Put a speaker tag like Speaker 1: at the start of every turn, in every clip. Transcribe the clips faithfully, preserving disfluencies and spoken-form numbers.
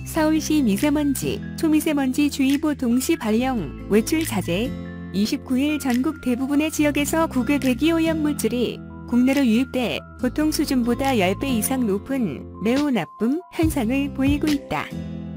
Speaker 1: 서울시 미세먼지, 초미세먼지 주의보 동시 발령, 외출 자제. 이십구 일 전국 대부분의 지역에서 국외 대기오염물질이 국내로 유입돼 보통 수준보다 십 배 이상 높은 매우 나쁨 현상을 보이고 있다.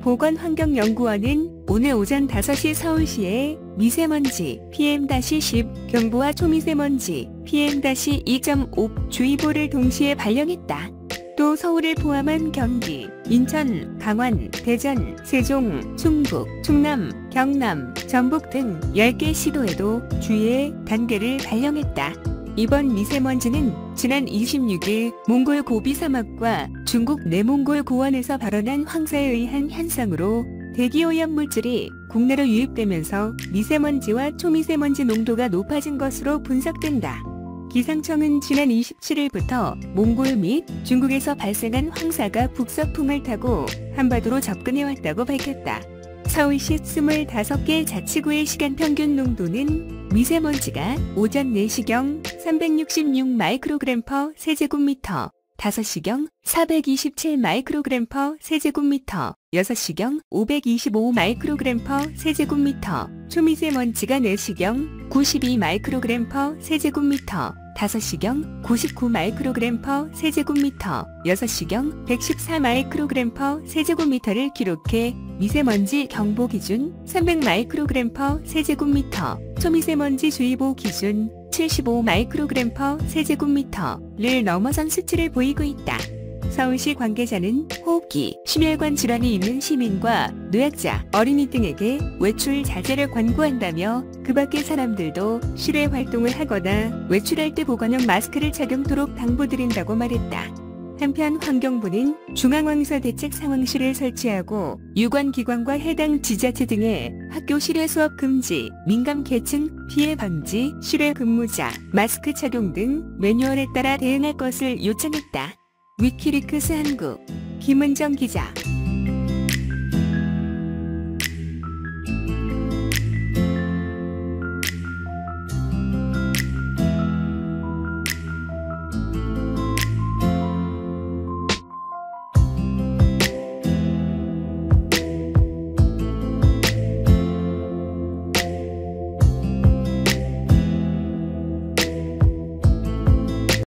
Speaker 1: 보건환경연구원은 오늘 오전 다섯 시 서울시에 미세먼지 피엠 십 경보와 초미세먼지 피엠 이 점 오 주의보를 동시에 발령했다. 또 서울을 포함한 경기, 인천, 강원, 대전, 세종, 충북, 충남, 경남, 전북 등 열 개 시도에도 주의의 단계를 발령했다. 이번 미세먼지는 지난 이십육 일 몽골 고비 사막과 중국 내몽골 고원에서 발원한 황사에 의한 현상으로 대기오염 물질이 국내로 유입되면서 미세먼지와 초미세먼지 농도가 높아진 것으로 분석된다. 기상청은 지난 이십칠 일부터 몽골 및 중국에서 발생한 황사가 북서풍을 타고 한반도로 접근해왔다고 밝혔다. 서울시 이십오 개 자치구의 시간 평균 농도는 미세먼지가 오전 네 시경 삼백육십육 마이크로그램 퍼 세제곱미터, 다섯 시경 사백이십칠 마이크로그램 퍼 세제곱미터, 여섯 시경 오백이십오 마이크로그램 퍼 세제곱미터, 초미세먼지가 네 시경 구십이 마이크로그램 퍼 세제곱미터, 다섯 시경 구십구 마이크로그램 퍼 세제곱미터, 여섯 시경 백십사 마이크로그램 퍼 세제곱미터를 기록해 미세먼지 경보 기준 삼백 마이크로그램 퍼 세제곱미터, 초미세먼지 주의보 기준 칠십오 마이크로그램 퍼 세제곱미터를 넘어선 수치를 보이고 있다. 서울시 관계자는 호흡기, 심혈관 질환이 있는 시민과 노약자, 어린이 등에게 외출 자제를 권고한다며 그 밖의 사람들도 실외 활동을 하거나 외출할 때 보건용 마스크를 착용토록 당부드린다고 말했다. 한편 환경부는 중앙황사대책상황실을 설치하고 유관기관과 해당 지자체 등의 학교 실외 수업 금지, 민감계층 피해 방지, 실외 근무자, 마스크 착용 등 매뉴얼에 따라 대응할 것을 요청했다. 위키리크스 한국 김은정 기자.